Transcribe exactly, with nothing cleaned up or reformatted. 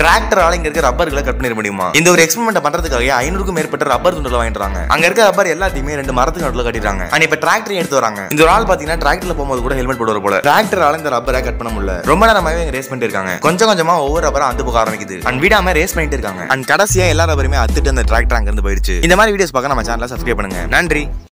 டிராக்டரால இங்க இருக்க ரப்பர்களை கட் பண்ண முடியுமா? இந்த ஒரு எக்ஸ்பெரிமெண்ட் பண்றதுக்காக ஐநூறுக்கும் மேற்பட்ட ரப்பர் துண்டுகளை வாங்கிடுறாங்க. அங்க இருக்க ரப்பர் எல்லாத்தையுமே ரெண்டு மரத்துக்கு நடுவுல கட்டிடுறாங்க. அண்ட் இப்ப டிராக்டர் எடுத்து வராங்க. இந்த ஒரு ஆள் பாத்தீங்கன்னா டிராக்டர்ல போகும்போது கூட ஹெல்மெட் போடுற போல. டிராக்டரால இந்த ரப்பரை கட் பண்ண முடியல. ரொம்ப நேரமாவே ரேஸ் பண்ணிட்டு இருக்காங்க. கொஞ்சம் கொஞ்சமா ஒவ்வொரு ரப்பரா அந்து போக ஆரம்பிக்குது. அண்ட் விடாம ரேஸ் பண்ணிட்டு இருக்காங்க. அண்ட் கடைசியா எல்லா ரப்பருமே அத்துட்டு அந்த டிராக்டர் அங்க இருந்து போயிடுச்சு. இந்த மாதிரி வீடியோஸ் பார்க்க நம்ம சேனலை சப்ஸ்கிரைப் பண்ணுங்க. நன்றி.